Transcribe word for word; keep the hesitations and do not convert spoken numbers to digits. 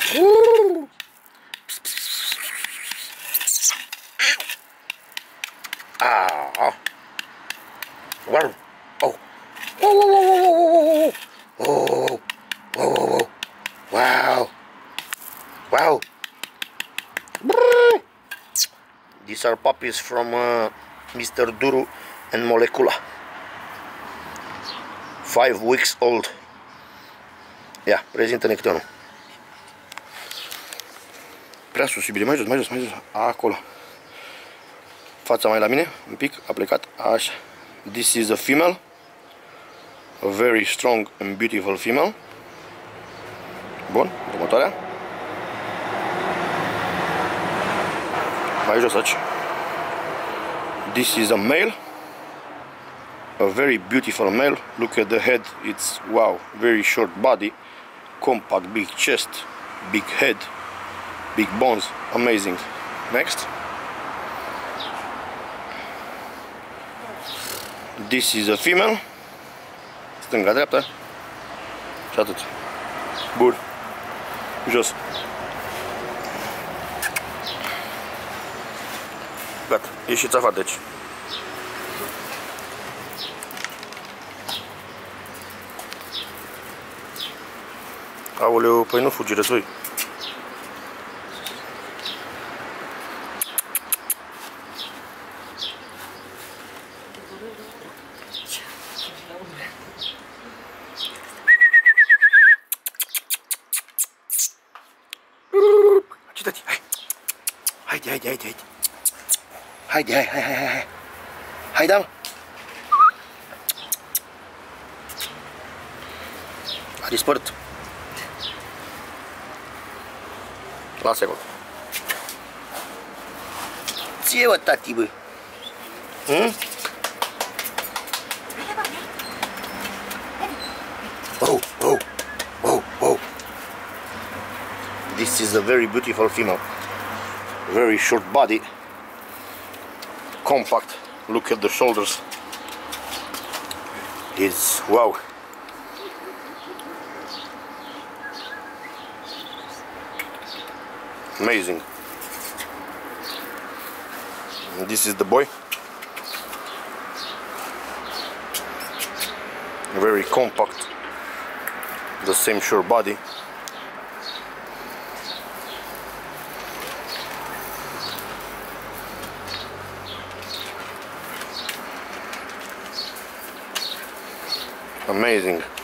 Ah. Wow. Oh. Whoa, whoa, whoa, whoa, whoa, whoa, whoa, whoa. Wow. Wow. These are puppies from uh, Mister Duru and Molecula. Five weeks old. Ia, prezintă-ne câte unul. Prea sus, iubire, mai jos, mai jos, mai jos. Acolo. Fața mai la mine, un pic, a plecat. Așa. This is a female. A very strong and beautiful female. Bun, următoarea. Mai jos aici. This is a male. A very beautiful male. Look at the head. It's wow, very short body, compact, big chest, big head, big bones. Amazing. Next. This is a female. Stânga, dreapta. Și atât. Bun. Jos. Gata, ieșiți afară, deci. Aoleu, păi nu fugi, răsui. Hai, haide, haide, haide, haide. Haide, hai, hai, hai, hai, hai. Hai, da, mă. A dispărut. Lasă acolo. Ție, bă, tati, bă. Hmm? Oh, oh, oh, oh. This is a very beautiful female. Very short body. Compact. Look at the shoulders. It's wow. Amazing. And this is the boy. Very compact. The same short body. Amazing.